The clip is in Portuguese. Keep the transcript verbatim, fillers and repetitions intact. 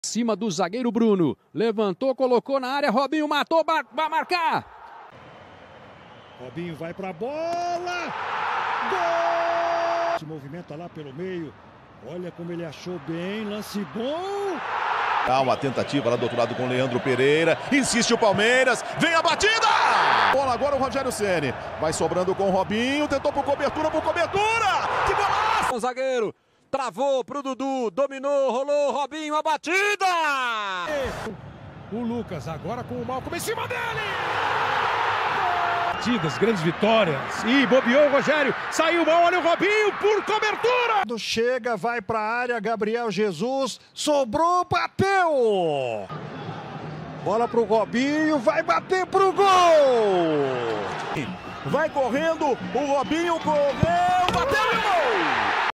Cima do zagueiro Bruno, levantou, colocou na área, Robinho matou, vai marcar! Robinho vai pra bola! Gol! Se movimenta lá pelo meio, olha como ele achou bem, lance bom! Há uma tentativa lá do outro lado com o Leandro Pereira, insiste o Palmeiras, vem a batida! Bola agora o Rogério Ceni, vai sobrando com o Robinho, tentou por cobertura, por cobertura! Que golaço! O zagueiro travou pro Dudu, dominou, rolou, Robinho, a batida! O Lucas agora com o Malcom em cima dele! Batidas, grandes vitórias. E bobeou o Rogério, saiu mal, olha o Robinho por cobertura! Chega, vai pra área, Gabriel Jesus, sobrou, bateu! Bola pro Robinho, vai bater pro gol! Vai correndo, o Robinho correu, bateu!